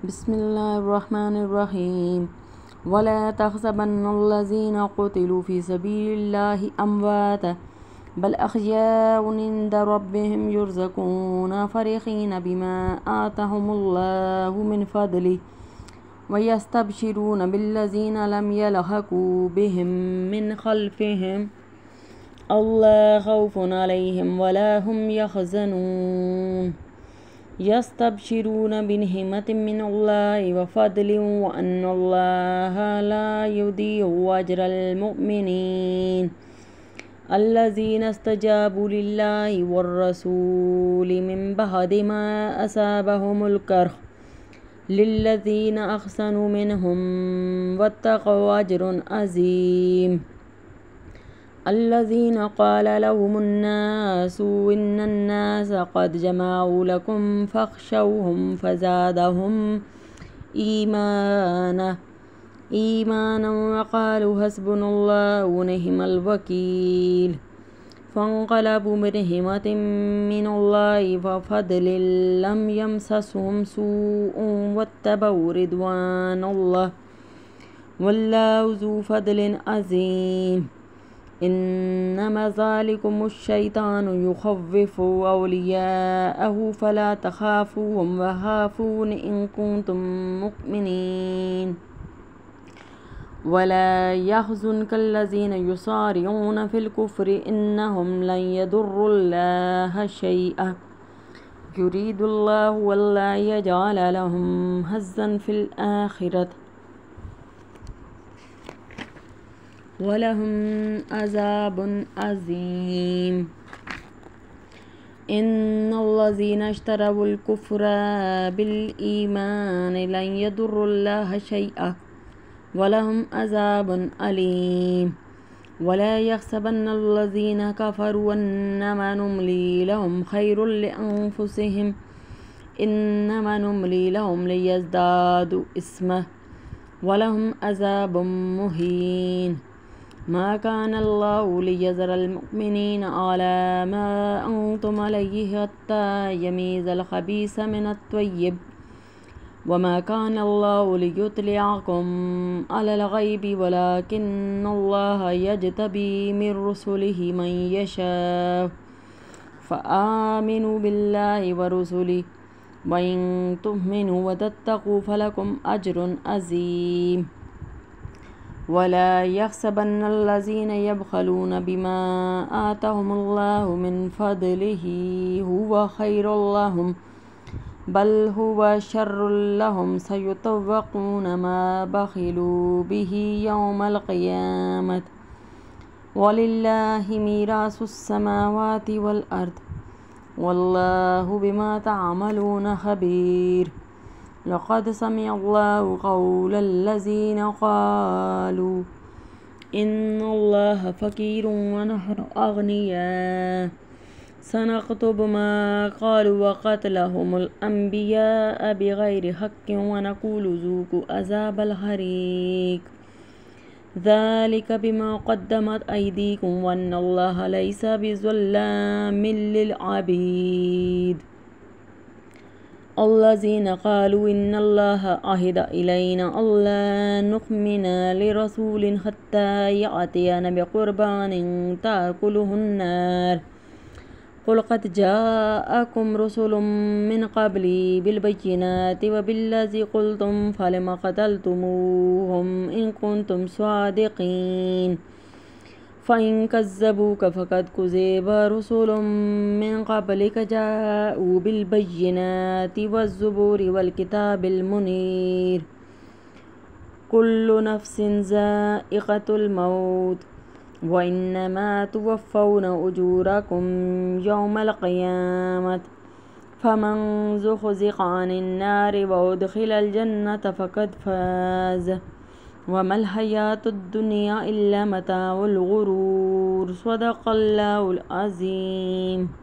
बिस्मिल्लाहिर्रहमानिर्रहीम वला तहसबन्नल्लज़ीना क़ुतिलू फ़ी सबीलिल्लाहि अम्वाता बल अहयाउन इंदा रब्बिहिम युरज़क़ून फ़रीहीन बिमा आताहुमुल्लाहु मिन फ़ज़लिहि वयस्तबशिरून बिल्लज़ीना लम यल्हक़ू बिहिम मिन ख़ल्फ़िहिम अल्ला ख़ौफ़ुन अलैहिम वला हुम यहज़नून यस्तबशिरून बिनिअमतिम मिनल्लाहि व फ़ज़लिन व अन्नल्लाहा ला युज़ीअु अज्रल मुमिनीन अल्लज़ीना इस्तजाबू लिल्लाहि वर्रसूलि मिन बअदि मा असाबहुमुल कर्ह लिल्लज़ीना अहसनू मिनहुम वत्तक़ौ अज्रुन अज़ीम अल्लज़ीना क़ाल लहुमुन्नासु इन्नन्नास क़द जमअू लकुम फ़ख़शौहुम फ़ज़ादहुम ईमाना वक़ालू हस्बुनल्लाहु व निअमल वकील फ़न्क़लबू बिनिअमतिम मिनल्लाहि व फ़ज़लिन लम यमससहुम सूअुन वत्तबऊ रिज़वानल्लाह वल्लाहु ज़ू फ़ज़लिन अज़ीम इन्नमा ज़ालिकुमुश्शैतानु युख़व्विफ़ु औलियाअहु फ़ला तख़ाफ़ूहुम वख़ाफ़ून इन कुन्तुम मुमिनीन वला यहज़ुनकल्लज़ीना युसारिऊन फ़िल कुफ़्रि इन्नहुम लन यदुर्रुल्लाहा शैअन युरीदुल्लाहु अल्ला यजअल लहुम हज़्ज़न फ़िल आख़िरति वलहुम अज़ाबुन अज़ीम इन्नल्लज़ीना इश्तरवुल कुफ़्र बिल ईमानि लन यदुर्रुल्लाहा शैअन वलहुम अज़ाबुन अलीम वला यहसबन्नल्लज़ीना कफ़रू अन्नमा नुम्ली लहुम खैरुल लिअन्फुसिहिम इन्नमा नुम्ली लहुम लियज़्दादू इस्मन वलहुम अज़ाबुम मुहीन मा कान अल्लाहु लियज़रल मुमिनीन अला मा अंतुम अलैहि हत्ता यमीज़ल खबीस मिनत त्वय्यिब वमा कान अल्लाहु लियुत्लिअकुम अलल गैबि वलाकिन्नल्लाह यज्तबी मिर रुसुलिहि मन यशाअ फ़आमिनू बिल्लाहि व रुसुलिहि व इन तु'मिनू व तत्तक़ू फ़लकुम अज्रुन अज़ीम वला यहसबन्नल्लज़ीना यबख़लून बिमा आताहुमुल्लाहु मिन फ़ज़लिहि हुवा खैरुल लहुम बल हुवा शर्रुल लहुम सयुतव्वक़ून मा बख़िलू बिही यौमल क़ियामत वलिल्लाहि मीरासुस समावाति वल अर्द वल्लाहु बिमा तअमलून ख़बीर लक़द समिअल्लाहु क़ौलल्लज़ीना क़ालू इन्नल्लाहा फ़क़ीरुन व नहनु अग़निया सनक्तुबु मा क़ालू व क़त्लहुमुल अंबियाअ बिग़ैरि हक़्क़िन व नक़ूलु ज़ूक़ू अज़ाबल हरीक़ ज़ालिक बिमा क़द्दमत अयदीकुम व अन्नल्लाहा लैसा बिज़ल्लामिल लिल अबीद अल्लज़ीना क़ालू इन्नल्लाहा अहिद इलैना अल्ला नु'मिना लिरसूलिन हत्ता यअतियना बिक़ुरबानिन ताकुलुहुन नार क़ुल क़द जाअकुम रुसुलुम मिन क़ब्ली बिलबय्यिनाति व बिल्लज़ी क़ुल्तुम फ़लिम क़तलतुमूहुम इन कुन्तुम स्वादिक़ीन फ़इन कज़्ज़बूक फ़क़द कुज़िब रुसुलुम मिन क़ब्लिक जाऊ बिलबय्यिनाति वज़्ज़ुबुरि वल्किताबिल मुनीर कुल्लु नफ़्सिन ज़ाइक़तुल मौत व इन्नमा तुवफ़्फ़ौना उजूरकुम यौमल क़ियामत फ़मन ज़ुहज़िक़ अनिन नारि व उद्ख़िलल जन्नत फ़क़द फ़ाज़ वमल हयातुद दुनिया इल्ला मताउल गुरूर सदक़ल्लाहुल अज़ीम।